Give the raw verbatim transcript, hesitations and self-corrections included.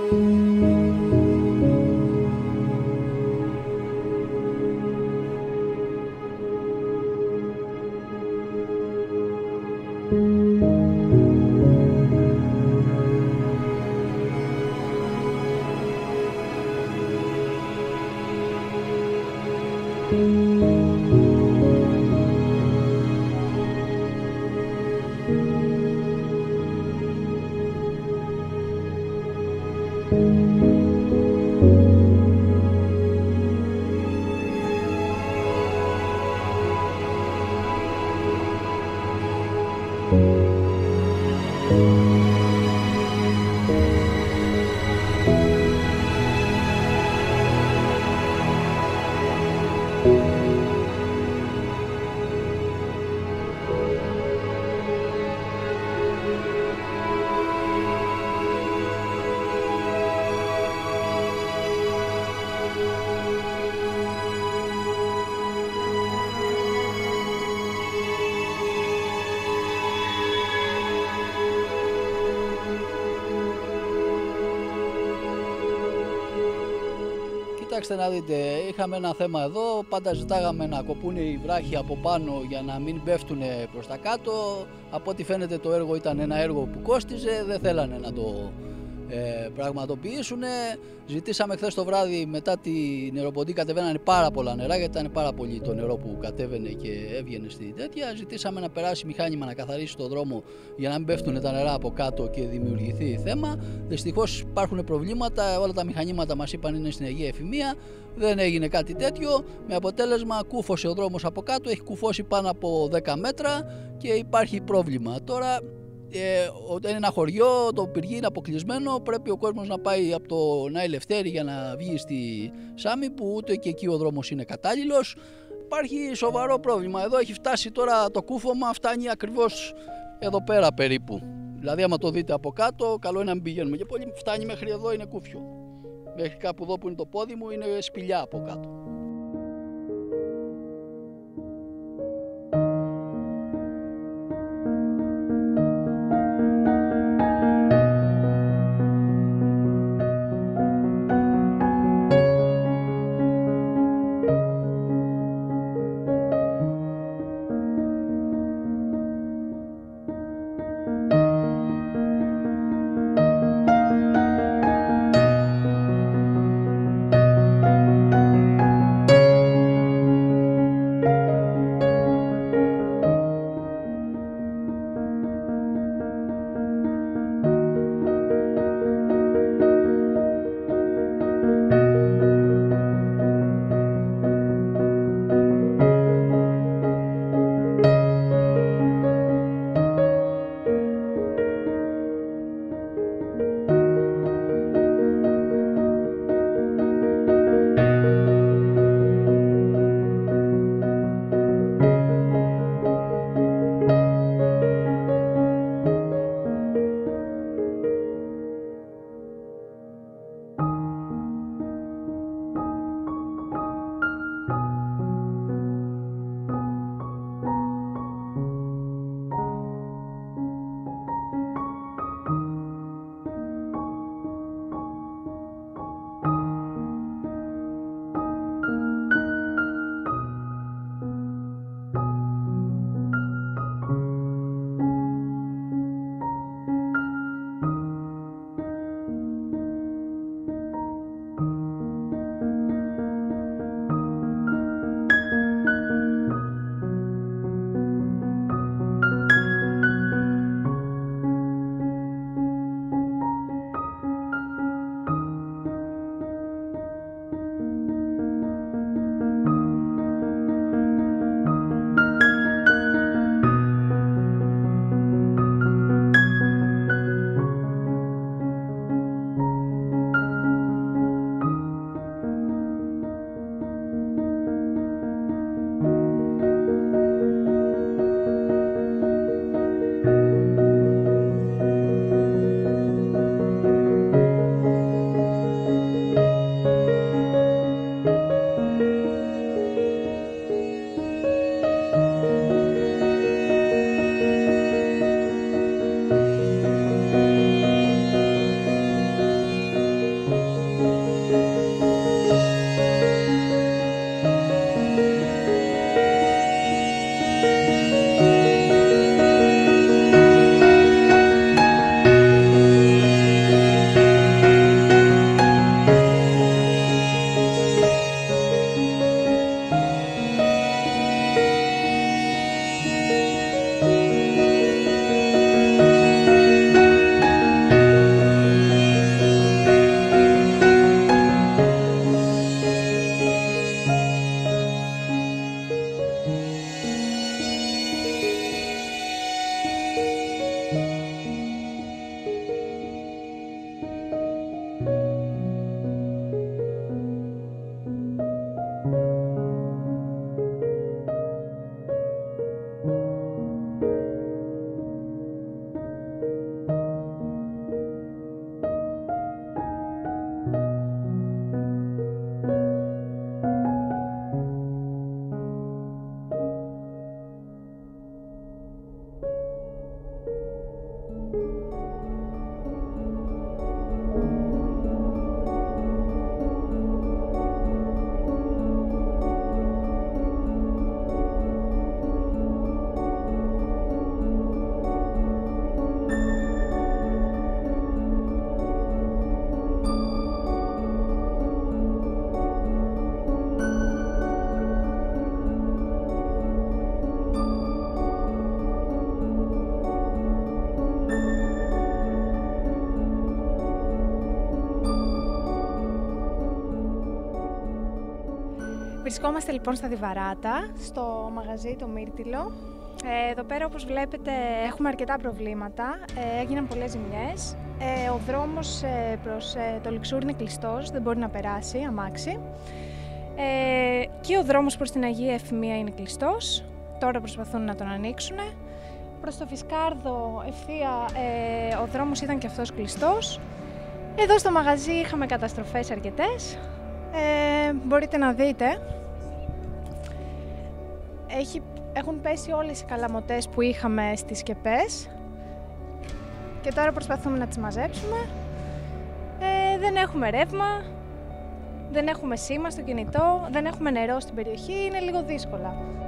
Κοιτάξτε να δείτε, είχαμε ένα θέμα εδώ, πάντα ζητάγαμε να κοπούν οι βράχοι από πάνω για να μην πέφτουν προς τα κάτω. Από ό,τι φαίνεται το έργο ήταν ένα έργο που κόστιζε, δεν θέλανε να το ε, πραγματοποιήσουν. Ζητήσαμε χθες το βράδυ, μετά τη νεροποντή κατεβαίνανε πάρα πολλά νερά, γιατί ήταν πάρα πολύ το νερό που κατέβαινε και έβγαινε στη τέτοια. Ζητήσαμε να περάσει μηχάνημα να καθαρίσει το δρόμο για να μην πέφτουν τα νερά από κάτω και δημιουργηθεί θέμα. Δυστυχώς υπάρχουν προβλήματα, όλα τα μηχανήματα μας είπαν είναι στην Αγία Εφημεία, δεν έγινε κάτι τέτοιο, με αποτέλεσμα κούφωσε ο δρόμος από κάτω, έχει κουφώσει πάνω από δέκα μέτρα και υπάρχει πρόβλημα. Τώρα ε, είναι ένα χωριό, το πυργί είναι αποκλεισμένο, πρέπει ο κόσμος να πάει από το Νάη Λευτέρη για να βγει στη Σάμι, που ούτε και εκεί ο δρόμος είναι κατάλληλος. Υπάρχει σοβαρό πρόβλημα, εδώ έχει φτάσει τώρα το κούφωμα, φτάνει ακριβώς εδώ πέρα περίπου. Δηλαδή άμα το δείτε από κάτω, καλό είναι να μην πηγαίνουμε και πολύ, φτάνει μέχρι εδώ, είναι κούφιο. Μέχρι κάπου εδώ που είναι το πόδι μου είναι σπηλιά από κάτω. Βρισκόμαστε λοιπόν στα Διβαράτα, στο μαγαζί το Μύρτιλο. Ε, εδώ πέρα, όπως βλέπετε, έχουμε αρκετά προβλήματα, ε, έγιναν πολλές ζημιές. Ε, ο δρόμος ε, προς ε, το Λιξούρι είναι κλειστός, δεν μπορεί να περάσει αμάξι. Ε, και ο δρόμος προς την Αγία Εφημεία είναι κλειστός, τώρα προσπαθούν να τον ανοίξουν. Προς το Φισκάρδο ευθεία ε, ο δρόμος ήταν και αυτός κλειστός. Εδώ στο μαγαζί είχαμε καταστροφές αρκετές, ε, μπορείτε να δείτε. Έχει, έχουν πέσει όλες οι καλαμωτές που είχαμε στις σκεπές και τώρα προσπαθούμε να τις μαζέψουμε. Ε, δεν έχουμε ρεύμα, δεν έχουμε σήμα στο κινητό, δεν έχουμε νερό στην περιοχή, είναι λίγο δύσκολα.